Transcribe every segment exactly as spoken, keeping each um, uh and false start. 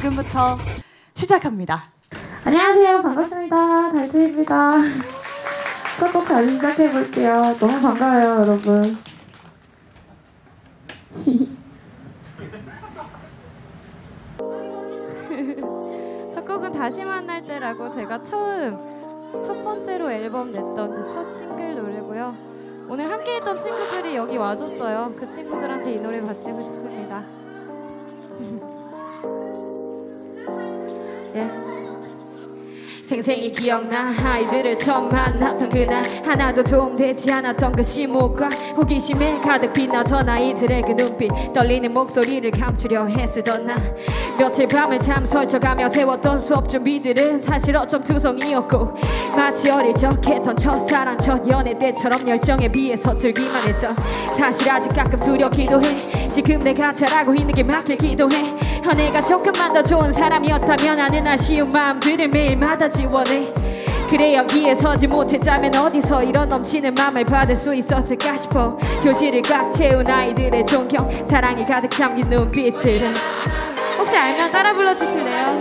지금부터 시작합니다. 안녕하세요. 반갑습니다. 달지입니다. 첫 곡 다시 시작해볼게요. 너무 반가워요, 여러분. 첫 곡은 다시 만날 때라고 제가 처음 첫 번째로 앨범 냈던 제 첫 싱글 노래고요. 오늘 함께했던 친구들이 여기 와줬어요. 그 친구들한테 이 노래 바치고 싶습니다. 예. 생생히 기억나 아이들을 처음 만났던 그날 하나도 도움되지 않았던 그 심호흡과 호기심에 가득 빛나던 아이들의 그 눈빛 떨리는 목소리를 감추려 애쓰던 나 며칠 밤을 잠 설쳐가며 세웠던 수업 준비들은 사실 어쩜 투성이었고 마치 어릴 적 했던 첫사랑 첫 연애 때처럼 열정에 비해 서툴기만 했던 사실 아직 가끔 두렵기도 해 지금 내가 잘하고 있는 게 맞길기도 해 연애가 조금만 더 좋은 사람이었다면 하는 아쉬운 마음들을 매일마다 지워내 그래 여기에 서지 못했다면 어디서 이런 넘치는 맘을 받을 수 있었을까 싶어 교실을 꽉 채운 아이들의 존경 사랑이 가득 담긴 눈빛들은 혹시 알면 따라 불러주실래요?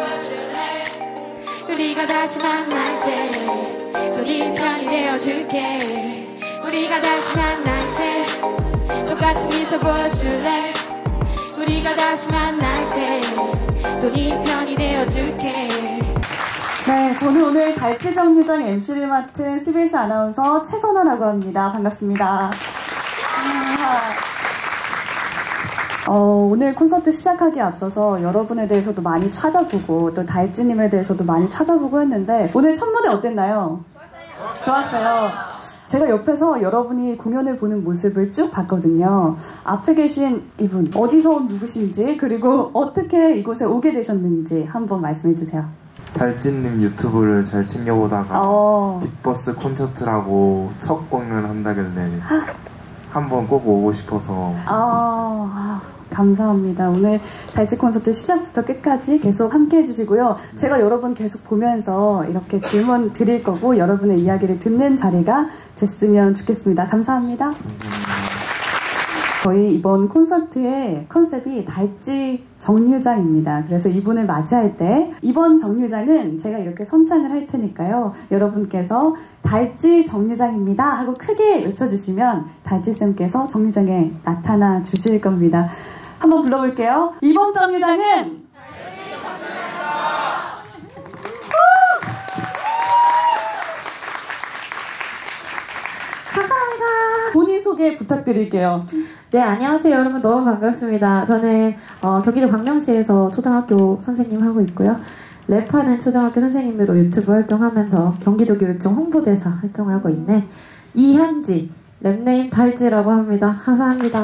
우리가 다시 만날 때 또 네 편이 되어줄게 우리가 다시 만날 때 똑같은 미소 보여줄래 우리가 다시 만날 때 또 네 편이 되어줄게. 네, 저는 오늘 달지정류장 엠씨를 맡은 씨비에스 아나운서 최선아라고 합니다. 반갑습니다. 어, 오늘 콘서트 시작하기에 앞서서 여러분에 대해서도 많이 찾아보고 또 달지님에 대해서도 많이 찾아보고 했는데 오늘 첫 무대 어땠나요? 좋았어요. 제가 옆에서 여러분이 공연을 보는 모습을 쭉 봤거든요. 앞에 계신 이분 어디서 온 누구신지 그리고 어떻게 이곳에 오게 되셨는지 한번 말씀해 주세요. 달지님 유튜브를 잘 챙겨보다가 어... 빅버스 콘서트라고 첫 공연을 한다길래 한번 꼭 오고 싶어서 아... 감사합니다. 오늘 달지 콘서트 시작부터 끝까지 계속 함께 해주시고요. 제가 여러분 계속 보면서 이렇게 질문 드릴 거고 여러분의 이야기를 듣는 자리가 됐으면 좋겠습니다. 감사합니다. 감사합니다. 저희 이번 콘서트의 컨셉이 달지 정류장입니다. 그래서 이분을 맞이할 때 이번 정류장은 제가 이렇게 선창을 할 테니까요. 여러분께서 달지 정류장입니다 하고 크게 외쳐주시면 달지쌤께서 정류장에 나타나 주실 겁니다. 한번 불러볼게요. 이번 정류장은 달지 정류장입니다. 감사합니다. 본인 소개 부탁드릴게요. 네, 안녕하세요. 여러분 너무 반갑습니다. 저는 어, 경기도 광명시에서 초등학교 선생님 하고 있고요. 랩하는 초등학교 선생님으로 유튜브 활동하면서 경기도 교육청 홍보대사 활동하고 있는 이현지, 랩네임 달지라고 합니다. 감사합니다.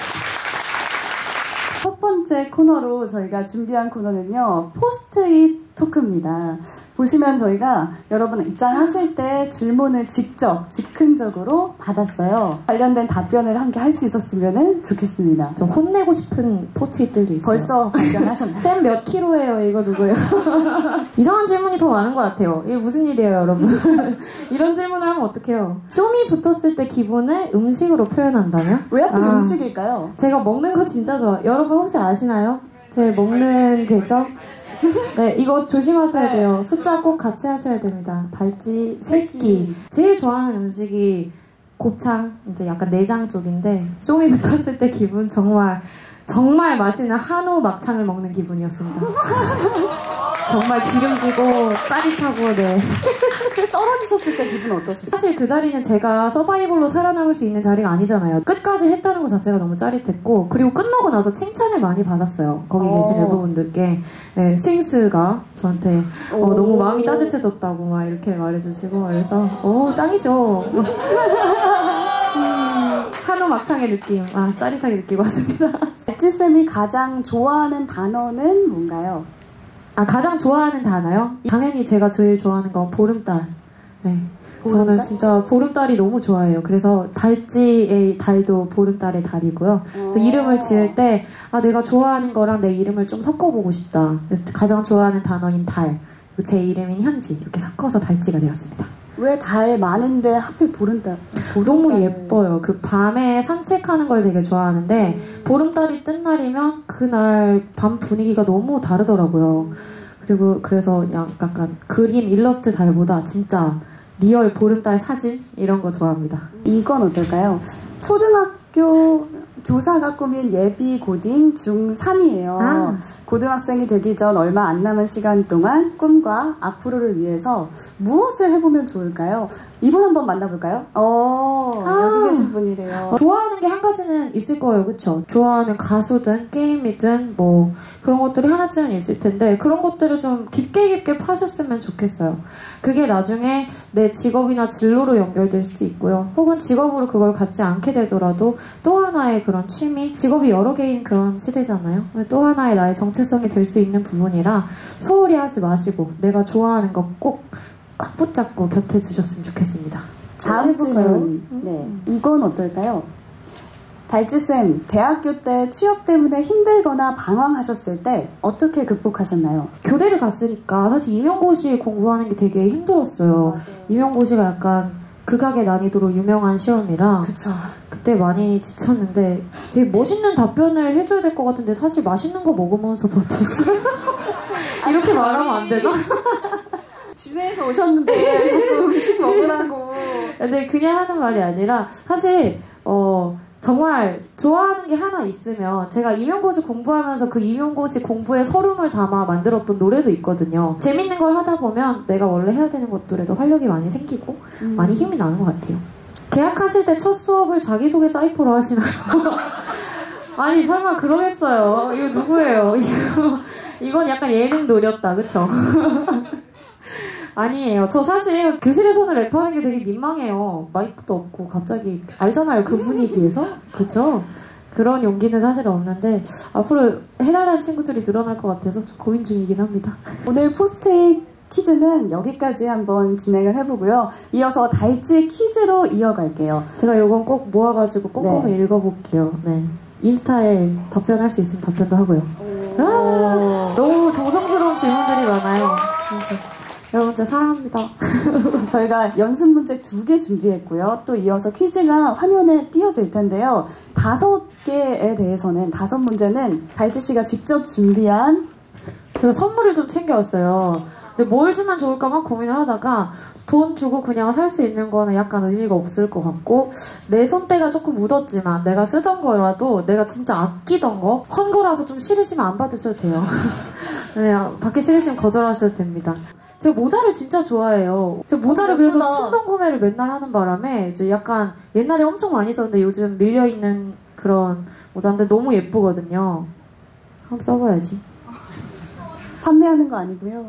첫 번째 코너로 저희가 준비한 코너는요. 포스트잇 토크입니다. 보시면 저희가 여러분 입장하실 때 질문을 직접 즉흥적으로 받았어요. 관련된 답변을 함께 할 수 있었으면 좋겠습니다. 저 혼내고 싶은 포스트잇들도 있어요. 벌써 발견하셨나요? 쌤 몇 킬로예요? 이거 누구예요? 이상한 질문이 더 많은 것 같아요. 이게 무슨 일이에요, 여러분? 이런 질문을 하면 어떡해요? 쇼미 붙었을 때 기분을 음식으로 표현한다면? 왜 하필 아, 음식일까요? 제가 먹는 거 진짜 좋아요. 여러분 혹시 아시나요? 제 먹는 계정? 네, 이거 조심하셔야 돼요. 숫자 꼭 같이 하셔야 됩니다. 달지 새끼. 제일 좋아하는 음식이 곱창, 이제 약간 내장 쪽인데 쇼미 붙었을 때 기분 정말 정말 맛있는 한우 막창을 먹는 기분이었습니다. 정말 기름지고 짜릿하고 네. 떨어지셨을 때 기분 어떠셨어요? 사실 그 자리는 제가 서바이벌로 살아남을 수 있는 자리가 아니잖아요. 끝까지 했다는 것 자체가 너무 짜릿했고 그리고 끝나고 나서 칭찬을 많이 받았어요. 거기 계신 멤버분들께 네, 스윙스가 저한테 어, 너무 마음이 따뜻해졌다고 막 이렇게 말해주시고 그래서 오 짱이죠. 음, 한우 막창의 느낌 아 짜릿하게 느끼고 왔습니다. 달지쌤이 가장 좋아하는 단어는 뭔가요? 아 가장 좋아하는 단어요? 당연히 제가 제일 좋아하는 건 보름달. 네, 보름달? 저는 진짜 보름달이 너무 좋아해요. 그래서 달지의 달도 보름달의 달이고요. 그래서 이름을 지을 때 아 내가 좋아하는 거랑 내 이름을 좀 섞어보고 싶다. 그래서 가장 좋아하는 단어인 달, 제 이름인 현지 이렇게 섞어서 달지가 되었습니다. 왜 달 많은데 하필 보름달? 보름달. 너무 예뻐요. 그 밤에 산책하는 걸 되게 좋아하는데 음. 보름달이 뜬 날이면 그날 밤 분위기가 너무 다르더라고요. 그리고 그래서 약간 그림 일러스트 달보다 진짜 리얼 보름달 사진 이런 거 좋아합니다. 이건 어떨까요? 초등학교 교사가 꾸민 예비 고딩 중삼이에요. 아. 고등학생이 되기 전 얼마 안 남은 시간 동안 꿈과 앞으로를 위해서 무엇을 해보면 좋을까요? 이분 한번 만나볼까요? 어, 아. 여기 계신 분이래요. 좋아하는 게 한 가지는 있을 거예요. 그쵸? 좋아하는 가수든 게임이든 뭐 그런 것들이 하나쯤은 있을 텐데 그런 것들을 좀 깊게 깊게 파셨으면 좋겠어요. 그게 나중에 내 직업이나 진로로 연결될 수도 있고요. 혹은 직업으로 그걸 갖지 않게 되더라도 또 하나의 그런 취미, 직업이 여러 개인 그런 시대잖아요. 또 하나의 나의 정체성이 될 수 있는 부분이라 소홀히 하지 마시고 내가 좋아하는 거 꼭 꽉 붙잡고 곁에 두셨으면 좋겠습니다. 다음 질문. 네, 이건 어떨까요? 달쥐쌤, 대학교 때 취업 때문에 힘들거나 방황하셨을 때 어떻게 극복하셨나요? 교대를 갔으니까 사실 임용고시 공부하는 게 되게 힘들었어요. 맞아요. 임용고시가 약간 극악의 난이도로 유명한 시험이라 그쵸. 그때 많이 지쳤는데 되게 멋있는 답변을 해줘야 될 것 같은데 사실 맛있는 거 먹으면서 버텼어요. 이렇게 말하면 안 되나? 진해에서 오셨는데 자꾸 음식 먹으라고. 근데 그냥 하는 말이 아니라 사실 어 정말 좋아하는 게 하나 있으면 제가 임용고시 공부하면서 그 임용고시 공부에 서름을 담아 만들었던 노래도 있거든요. 재밌는 걸 하다 보면 내가 원래 해야 되는 것들에도 활력이 많이 생기고 음. 많이 힘이 나는 것 같아요. 계약하실 때 첫 수업을 자기소개 사이퍼로 하시나요? 아니 설마 그러겠어요. 이거 누구예요? 이거, 이건 약간 예능 노렸다 그쵸? 아니에요. 저 사실 교실에서는 랩하는 게 되게 민망해요. 마이크도 없고 갑자기 알잖아요. 그 분위기에서. 그쵸? 그런 용기는 사실 없는데 앞으로 해달라는 친구들이 늘어날 것 같아서 좀 고민 중이긴 합니다. 오늘 포스트잇 퀴즈는 여기까지 한번 진행을 해보고요. 이어서 달쥐 퀴즈로 이어갈게요. 제가 이건 꼭 모아가지고 꼼꼼히 네. 읽어볼게요. 네. 인스타에 답변할 수 있으면 답변도 하고요. 아, 너무 정성스러운 질문들이 많아요. 그래서. 여러분 저 사랑합니다. 저희가 연습 문제 두 개 준비했고요. 또 이어서 퀴즈가 화면에 띄어질 텐데요. 다섯 개에 대해서는 다섯 문제는 달쥐 씨가 직접 준비한 제가 선물을 좀 챙겨왔어요. 근데 뭘 주면 좋을까 막 고민을 하다가 돈 주고 그냥 살 수 있는 거는 약간 의미가 없을 것 같고 내 손때가 조금 묻었지만 내가 쓰던 거라도 내가 진짜 아끼던 거 헌 거라서 좀 싫으시면 안 받으셔도 돼요. 네, 받기 싫으시면 거절하셔도 됩니다. 제가 모자를 진짜 좋아해요. 제가 모자를 어, 그래서 충동 구매를 맨날 하는 바람에 이제 약간 옛날에 엄청 많이 썼는데 요즘 밀려있는 그런 모자인데 너무 예쁘거든요. 한번 써봐야지. 판매하는 거 아니고요.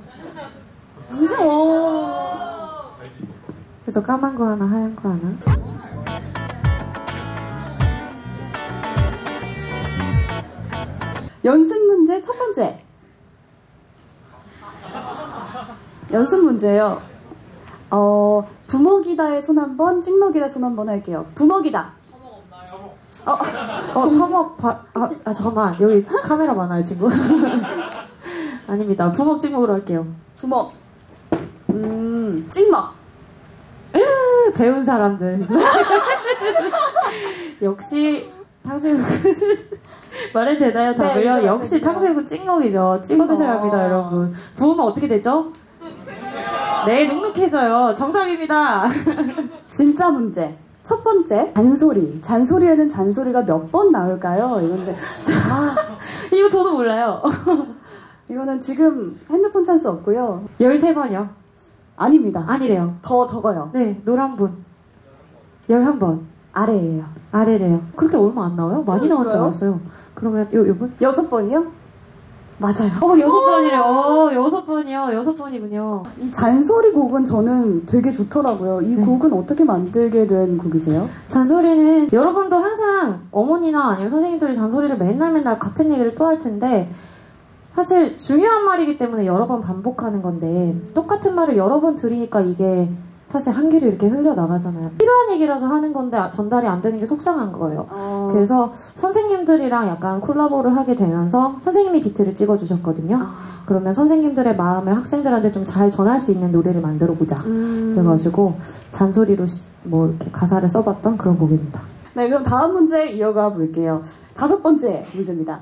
그래서 까만 거 하나 하얀 거 하나. 연습 문제 첫 번째. 연습 문제요. 어, 부먹이다의 손 한 번, 찍먹이다 손 한 번 할게요. 부먹이다. 처먹 없나요? 어, 어 처먹, 바, 아, 아, 잠깐만. 여기 카메라 많아요, 친구. 아닙니다. 부먹, 찍먹으로 할게요. 부먹. 음, 찍먹. 으, 배운 사람들. 역시, 탕수육은 말해도 되나요, 답을요? 네, 역시 탕수육은 찍먹이죠. 찍어 드셔야 합니다, 여러분. 부으면 어떻게 되죠? 네, 눅눅해져요. 정답입니다. 진짜 문제. 첫 번째, 잔소리. 잔소리에는 잔소리가 몇 번 나올까요? 이건데, 아. 이거 저도 몰라요. 이거는 지금 핸드폰 찬스 없고요. 열세 번이요. 아닙니다. 아니래요. 더 적어요. 네, 노란 분. 열한 번. 아래예요. 아래래요. 그렇게 얼마 안 나와요? 많이 나온 줄 알았어요. 그러면 요, 요 분? 여섯 번이요? 맞아요. 어, 여섯 번이래요. 어, 여섯 번이요. 여섯 번이군요. 이 잔소리 곡은 저는 되게 좋더라고요. 이 네. 곡은 어떻게 만들게 된 곡이세요? 잔소리는 여러분도 항상 어머니나 아니면 선생님들이 잔소리를 맨날 맨날 같은 얘기를 또 할 텐데 사실 중요한 말이기 때문에 여러 번 반복하는 건데 똑같은 말을 여러 번 들으니까 이게 사실 한 길이 이렇게 흘려나가잖아요. 필요한 얘기라서 하는 건데 전달이 안 되는 게 속상한 거예요. 어... 그래서 선생님들이랑 약간 콜라보를 하게 되면서 선생님이 비트를 찍어주셨거든요. 어... 그러면 선생님들의 마음을 학생들한테 좀 잘 전할 수 있는 노래를 만들어보자. 음... 그래가지고 잔소리로 뭐 이렇게 가사를 써봤던 그런 곡입니다. 네, 그럼 다음 문제 이어가 볼게요. 다섯 번째 문제입니다.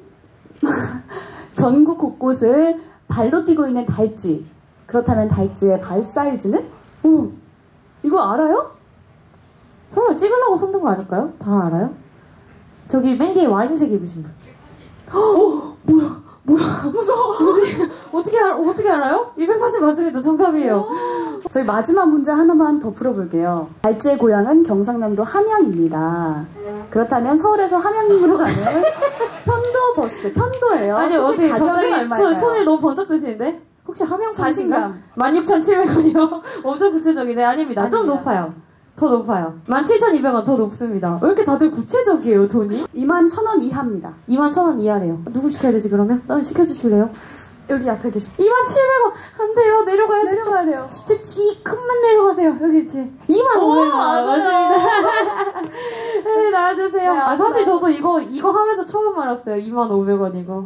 전국 곳곳을 발로 뛰고 있는 달찌. 그렇다면 달찌의 발 사이즈는? 어, 이거 알아요? 설마 찍으려고 손든 거 아닐까요? 다 알아요? 저기 맨 뒤에 와인색 입으신 분. 어, 뭐야, 뭐야, 무서워. 뭐지? 어떻게, 알, 어떻게 알아요? 이백사십 맞습니다. 정답이에요. 저희 마지막 문제 하나만 더 풀어볼게요. 달찌의 고향은 경상남도 함양입니다. 그렇다면 서울에서 함양으로 가는 편도 버스, 편도예요. 아니 어디 갑자기 손, 손을 너무 번쩍 드시는데? 혹시 함양 자신감. 만 육천칠백 원이요? 엄청 구체적이네. 아닙니다. 아닙니다. 좀 높아요. 더 높아요. 만 칠천이백 원 더 높습니다. 왜 이렇게 다들 구체적이에요, 돈이? 이만 천 원 이하입니다. 이만 천 원 이하래요. 누구 시켜야 되지 그러면? 나는 시켜주실래요? 여기 앞에 계시. 이만 칠백 원! 안 돼요. 내려가야 돼. 내려가야 돼요. 진짜 지금만 내려가세요. 여기 이제. 이만 오백 원. 맞아요. 네, 나와주세요. 네, 아, 사실 저도 이거, 이거 하면서 처음 알았어요. 이만 오백 원 이거.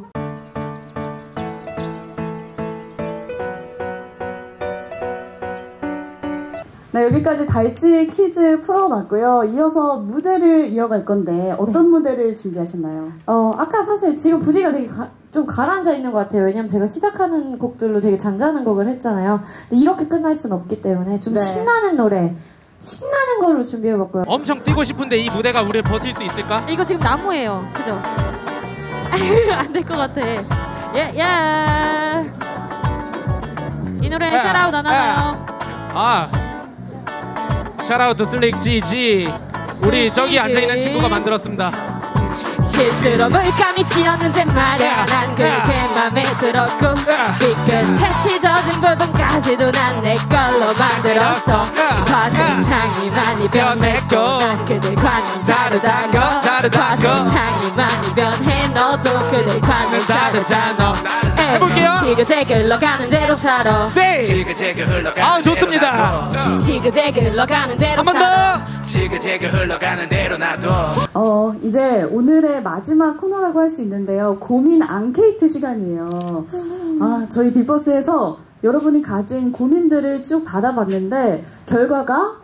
네, 여기까지 달찌 퀴즈 풀어봤고요. 이어서 무대를 이어갈 건데 어떤 네. 무대를 준비하셨나요? 어, 아까 사실 지금 분위기가 되게 가, 좀 가라앉아 있는 것 같아요. 왜냐면 제가 시작하는 곡들로 되게 잔잔한 곡을 했잖아요. 근데 이렇게 끝날 수는 없기 때문에 좀 네. 신나는 노래, 신나는 걸로 준비해봤고요. 엄청 뛰고 싶은데 이 무대가 우리를 버틸 수 있을까? 이거 지금 나무예요. 그죠? 안 될 것 같아. 예, 예. 이 노래 야, 샤라웃 안 하나요? 아. 샤라우트 슬릭 지지. 우리 저기 앉아있는 친구가 만들었습니다. 실수로 물감이 튀었는지 말야. 난 그게 맘에 들었고 삐끗해 찢어진 부분까지도 난 내 걸로 만들었어. 과세상이 많이 변했고 난 그들과는 다르다고. 과세상이 많이 변해 너도 그들과는 다르잖아. 해볼게요. 지그재그 흘러가는 대로 살아. 지그재그 흘러가는 아 좋습니다. 지그재그 흘러가는 대로 한 번 살아. 더. 지그재그 흘러가는 대로 놔둬. 어 이제 오늘의 마지막 코너라고 할 수 있는데요. 고민 앙케이트 시간이에요. 아 저희 빅버스에서 여러분이 가진 고민들을 쭉 받아봤는데 결과가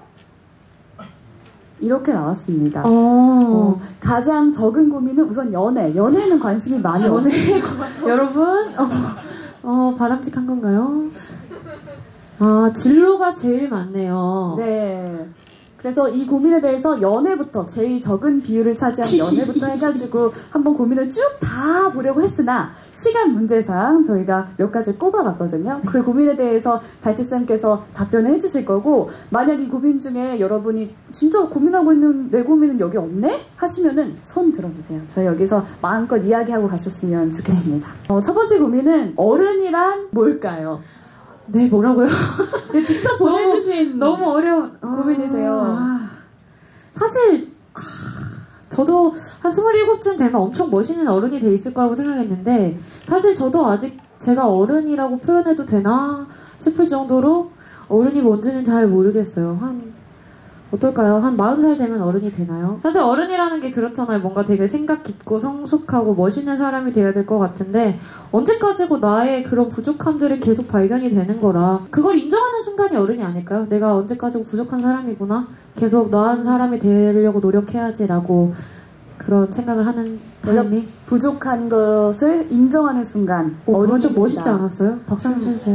이렇게 나왔습니다. 어, 가장 적은 고민은 우선 연애. 연애에는 관심이 많이 없으시고 여러분 어, 어, 바람직한 건가요? 아 진로가 제일 많네요. 네. 그래서 이 고민에 대해서 연애부터 제일 적은 비율을 차지한 연애부터 해가지고 한번 고민을 쭉 다 보려고 했으나 시간 문제상 저희가 몇 가지 꼽아봤거든요. 그 고민에 대해서 달찌쌤께서 답변을 해주실 거고 만약 이 고민 중에 여러분이 진짜 고민하고 있는 내 고민은 여기 없네? 하시면은 손 들어보세요. 저희 여기서 마음껏 이야기하고 가셨으면 좋겠습니다. 어, 첫 번째 고민은 어른이란 뭘까요? 네, 뭐라고요? 네, 직접 보내주신 너무, 너무 어려운 고민이세요. 아, 사실 아, 저도 한 스물일곱쯤 되면 엄청 멋있는 어른이 돼 있을 거라고 생각했는데 사실 저도 아직 제가 어른이라고 표현해도 되나 싶을 정도로 어른이 뭔지는 잘 모르겠어요. 한 어떨까요? 한 마흔 살 되면 어른이 되나요? 사실 어른이라는 게 그렇잖아요. 뭔가 되게 생각 깊고 성숙하고 멋있는 사람이 돼야 될 것 같은데 언제까지고 나의 그런 부족함들이 계속 발견이 되는 거라 그걸 인정하는 순간이 어른이 아닐까요? 내가 언제까지고 부족한 사람이구나. 계속 나은 사람이 되려고 노력해야지 라고 그런 생각을 하는 타이밍. 부족한 것을 인정하는 순간 오, 그건 좀 멋있지 않았어요? 박수 한번 쳐주세요.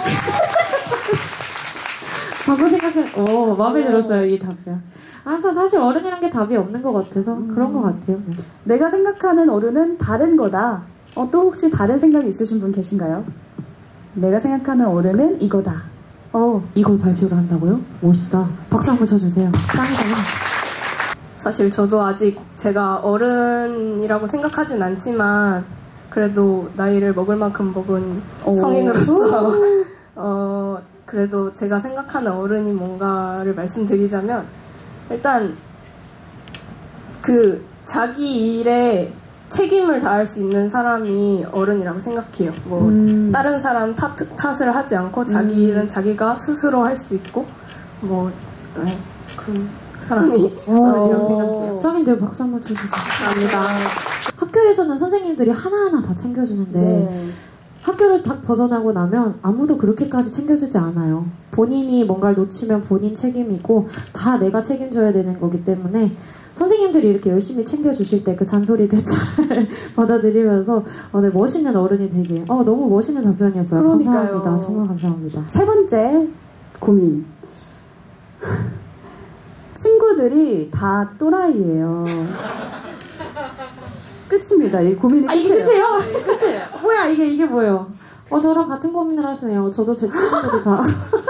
방금 생각해, 오, 마음에 들었어요, 이 답변. 항상 사실 어른이란 게 답이 없는 것 같아서 음. 그런 것 같아요. 네. 내가 생각하는 어른은 다른 거다. 어, 또 혹시 다른 생각이 있으신 분 계신가요? 내가 생각하는 어른은 이거다. 어. 이걸 발표를 한다고요? 멋있다. 박수 한번 쳐주세요. 짱이잖아. 사실 저도 아직 제가 어른이라고 생각하진 않지만 그래도 나이를 먹을 만큼 먹은 오. 성인으로서 어, 그래도 제가 생각하는 어른이 뭔가를 말씀드리자면 일단 그 자기 일에 책임을 다할 수 있는 사람이 어른이라고 생각해요. 뭐 음. 다른 사람 탓, 탓을 하지 않고 자기 음. 일은 자기가 스스로 할 수 있고 뭐 네, 그 사람이 어른이라고 생각해요. 짱인데요. 박수 한번 쳐주세요. 감사합니다. 학교에서는 선생님들이 하나하나 다 챙겨주는데 네. 학교를 딱 벗어나고 나면 아무도 그렇게까지 챙겨주지 않아요. 본인이 뭔가를 놓치면 본인 책임이고 다 내가 책임져야 되는 거기 때문에 선생님들이 이렇게 열심히 챙겨주실 때 그 잔소리들 잘 받아들이면서 어, 네, 멋있는 어른이 되게 어, 너무 멋있는 답변이었어요. 그러니까요. 감사합니다. 정말 감사합니다. 세 번째 고민. 친구들이 다 또라이예요. 끝입니다. 이 고민이 끝이에요. 아, 이게 끝이에요? 끝이에요. 뭐야 이게 이게 뭐예요? 어 저랑 같은 고민을 하시네요. 저도 제 친구들이 다.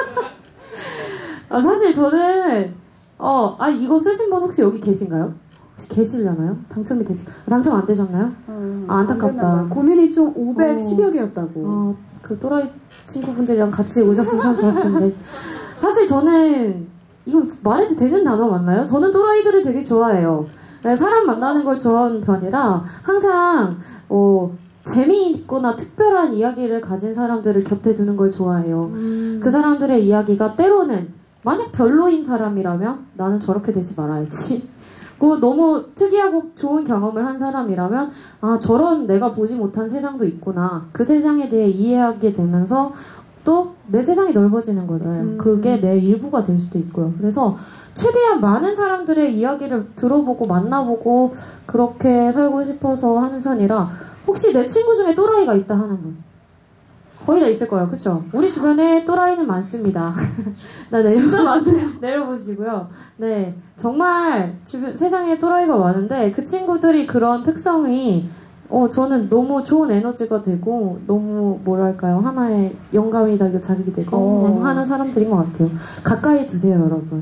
아, 사실 저는 어, 아 이거 쓰신 분 혹시 여기 계신가요? 혹시 계시려나요? 당첨이 되지? 아, 당첨 안 되셨나요? 음, 아, 안타깝다. 고민이 좀 오백십여 개였다고. 어, 그 또라이 친구분들이랑 같이 오셨으면 참 좋았을 텐데. 사실 저는 이거 말해도 되는 단어 맞나요? 저는 또라이들을 되게 좋아해요. 네, 사람 만나는 걸 좋아하는 편이라 항상 어, 재미있거나 특별한 이야기를 가진 사람들을 곁에 두는 걸 좋아해요. 음. 그 사람들의 이야기가 때로는 만약 별로인 사람이라면 나는 저렇게 되지 말아야지. 그 너무 특이하고 좋은 경험을 한 사람이라면 아 저런 내가 보지 못한 세상도 있구나. 그 세상에 대해 이해하게 되면서 또 내 세상이 넓어지는 거잖아요. 음. 그게 내 일부가 될 수도 있고요. 그래서 최대한 많은 사람들의 이야기를 들어보고 만나보고 그렇게 살고 싶어서 하는 편이라 혹시 내 친구 중에 또라이가 있다 하는 분 거의 다 있을 거예요. 그쵸? 우리 주변에 또라이는 많습니다. 나 내려, 진짜 많네요. 내려보시고요. 네, 정말 주변, 세상에 또라이가 많은데 그 친구들이 그런 특성이 어, 저는 너무 좋은 에너지가 되고 너무 뭐랄까요 하나의 영감이 되고 자극이 되고 어. 하는 사람들인 것 같아요. 가까이 두세요 여러분.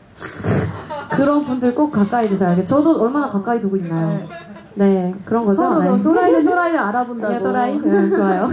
그런 분들 꼭 가까이 두세요. 저도 얼마나 가까이 두고 있나요? 네, 그런 거죠. 서로 네. 또라이는 또라이를 알아본다고. 네, 또라이? 네, 좋아요.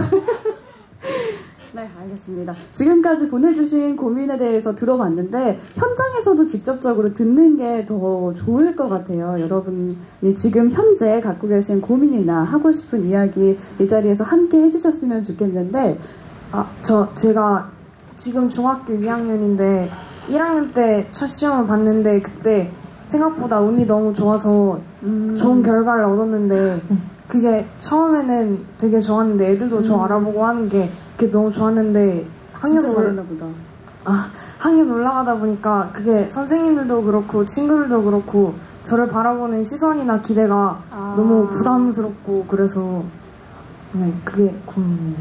네, 알겠습니다. 지금까지 보내주신 고민에 대해서 들어봤는데 현장에서도 직접적으로 듣는 게 더 좋을 것 같아요. 여러분이 지금 현재 갖고 계신 고민이나 하고 싶은 이야기 이 자리에서 함께 해주셨으면 좋겠는데 아, 저 제가 지금 중학교 이 학년인데 일 학년 때 첫 시험을 봤는데 그때 생각보다 운이 너무 좋아서 음. 좋은 결과를 얻었는데 그게 처음에는 되게 좋았는데 애들도 음. 저 알아보고 하는 게 그게 너무 좋았는데 학년 진짜 잘했나 보다. 아, 학년 올라가다 보니까 그게 선생님들도 그렇고 친구들도 그렇고 저를 바라보는 시선이나 기대가 아. 너무 부담스럽고 그래서 네, 그게 고민이에요.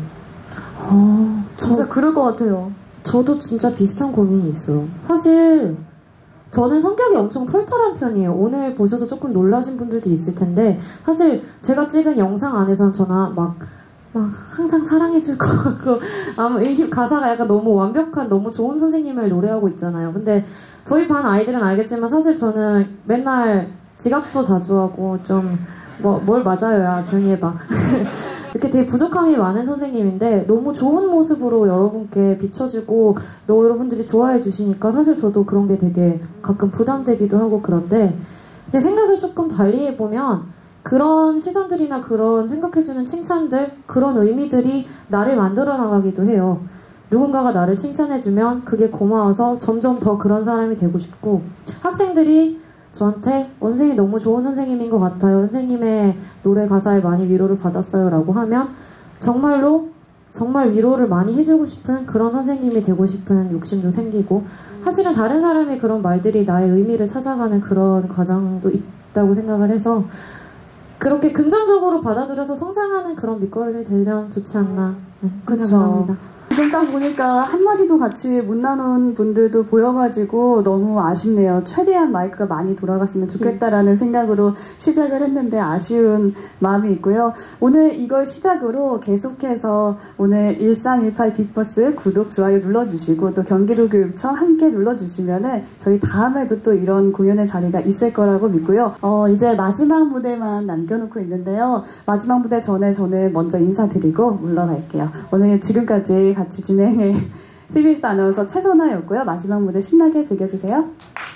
아, 진짜 저, 그럴 것 같아요. 저도 진짜 비슷한 고민이 있어요. 사실 저는 성격이 엄청 털털한 편이에요. 오늘 보셔서 조금 놀라신 분들도 있을 텐데 사실 제가 찍은 영상 안에서는 저나 막, 막 항상 사랑해줄 것 같고 아무 이 가사가 약간 너무 완벽한 너무 좋은 선생님을 노래하고 있잖아요. 근데 저희 반 아이들은 알겠지만 사실 저는 맨날 지각도 자주 하고 좀 뭐 뭘 맞아요 야 조용히 해봐 이렇게 되게 부족함이 많은 선생님인데 너무 좋은 모습으로 여러분께 비춰주고 너 여러분들이 좋아해 주시니까 사실 저도 그런 게 되게 가끔 부담되기도 하고 그런데 내 생각을 조금 달리 해보면 그런 시선들이나 그런 생각해주는 칭찬들 그런 의미들이 나를 만들어 나가기도 해요. 누군가가 나를 칭찬해주면 그게 고마워서 점점 더 그런 사람이 되고 싶고 학생들이 저한테 어, 선생님이 너무 좋은 선생님인 것 같아요. 선생님의 노래 가사에 많이 위로를 받았어요 라고 하면 정말로 정말 위로를 많이 해주고 싶은 그런 선생님이 되고 싶은 욕심도 생기고 사실은 다른 사람의 그런 말들이 나의 의미를 찾아가는 그런 과정도 있다고 생각을 해서 그렇게 긍정적으로 받아들여서 성장하는 그런 밑거름이 되면 좋지 않나 네, 생각합니다. 지금 딱 보니까 한마디도 같이 못 나눈 분들도 보여가지고 너무 아쉽네요. 최대한 마이크가 많이 돌아갔으면 좋겠다라는 생각으로 시작을 했는데 아쉬운 마음이 있고요. 오늘 이걸 시작으로 계속해서 오늘 일삼일팔 빅버스 구독, 좋아요 눌러주시고 또 경기도교육청 함께 눌러주시면은 저희 다음에도 또 이런 공연의 자리가 있을 거라고 믿고요. 어, 이제 마지막 무대만 남겨놓고 있는데요. 마지막 무대 전에 저는 먼저 인사드리고 물러갈게요. 오늘 지금까지 같이 진행해 씨비에스 아나운서 최선아였고요. 마지막 무대 신나게 즐겨주세요.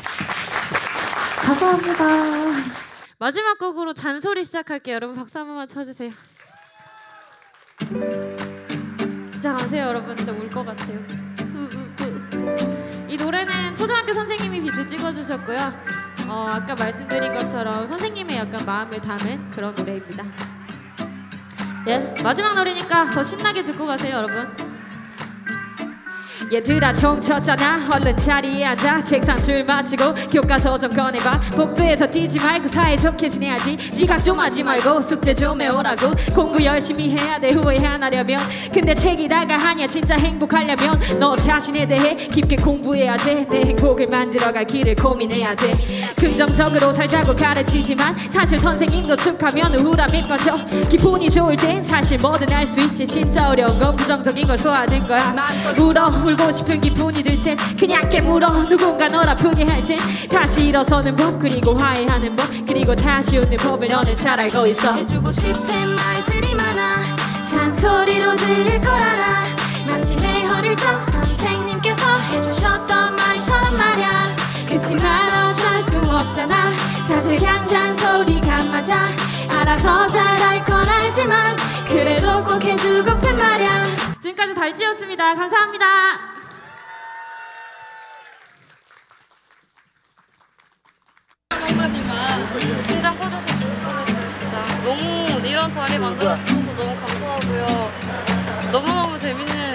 감사합니다. 마지막 곡으로 잔소리 시작할게요. 여러분 박수 한 번만 쳐주세요. 진짜 가세요 여러분. 진짜 울 것 같아요. 이 노래는 초등학교 선생님이 비트 찍어주셨고요. 어, 아까 말씀드린 것처럼 선생님의 약간 마음을 담은 그런 노래입니다. 예, 마지막 노래니까 더 신나게 듣고 가세요, 여러분. 얘들아 총 쳤잖아 얼른 자리에 앉아 책상 줄 마치고 교과서 좀 꺼내봐 복도에서 뛰지 말고 사이좋게 지내야지 지각 좀 하지 말고 숙제 좀 해오라고 공부 열심히 해야 돼 후회 안 하려면 근데 책이라가 하냐 진짜 행복하려면 너 자신에 대해 깊게 공부해야 돼 내 행복을 만들어갈 길을 고민해야 돼 긍정적으로 살자고 가르치지만 사실 선생님도 툭하면 우울함에 빠져 기분이 좋을 땐 사실 뭐든 할 수 있지 진짜 어려운 건 부정적인 걸 소화하는 거야 울어 울고 싶은 기분이 들 땐 그냥 깨물어 누군가 널 아프게 할 땐 다시 일어서는 법 그리고 화해하는 법 그리고 다시 웃는 법을 너는 잘 알고 있어 해주고 싶은 말들이 많아 잔소리로 들릴 걸 알아 마치 내 어릴 적 선생님께서 해주셨던 말처럼 말야 그치만 어쩔 수 없잖아 사실 그냥 잔소리가 맞아 알아서 잘할 건 알지만 그래도 꼭 해주고픈 말야 지금까지 달지였습니다. 감사합니다. 한마디만 심장 터져서 죽을 뻔했어요 진짜 너무 이런 자리 만들어주셔서 너무 감사하고요 너무너무 재밌는